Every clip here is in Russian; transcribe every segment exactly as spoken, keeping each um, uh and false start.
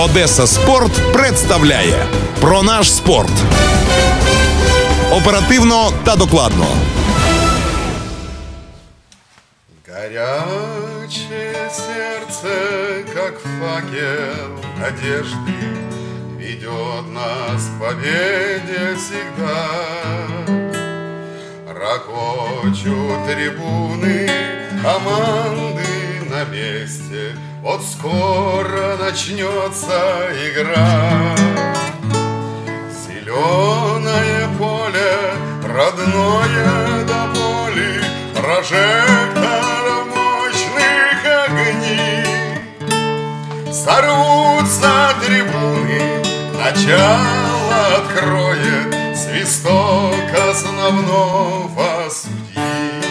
Одеса Спорт представляє «Про наш спорт». Оперативно та докладно. Горячее сердце, как факел надежды, ведет нас к победе всегда. Рокочут трибуны, команды на месте, вот скоро начнется игра. Зеленое поле, родное до боли, прожекторов мощных огней. Сорвутся трибуны, начало откроет свисток основного судьи.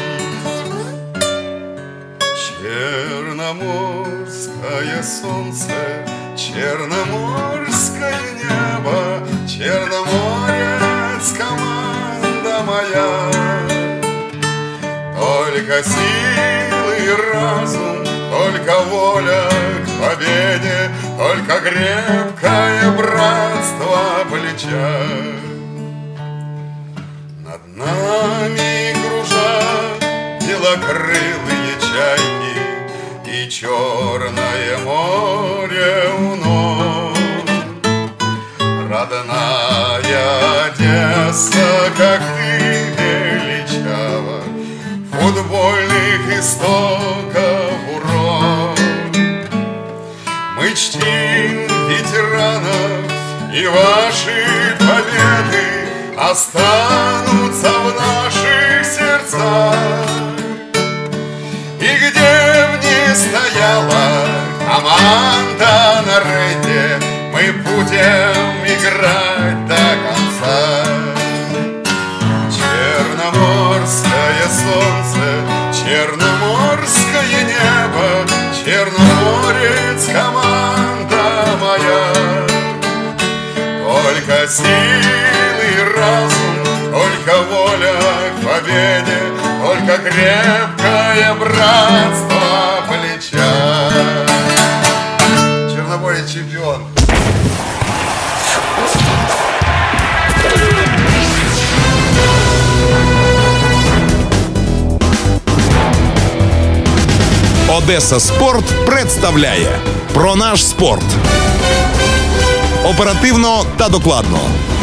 Черноморское солнце, черноморское небо, Черноморец, команда моя. Только силы и разум, только воля к победе, только крепкое братство плеча. Над нами кружат белокрылые чайки, и черное море унос. Родная Одесса, как ты величава, футбольных истоков урок. Мы чтим ветеранов, и ваши победы останутся в наших сердцах. И где б ни стояла команда на рейде, мы будем играть до конца. Черноморское солнце, черноморское небо, Черноморец, команда моя. Только силы и разум, только воля к победе, только крепкое братство плеча. Черноморец чемпион. Одеса Спорт представляє «Про наш спорт». Оперативно та докладно.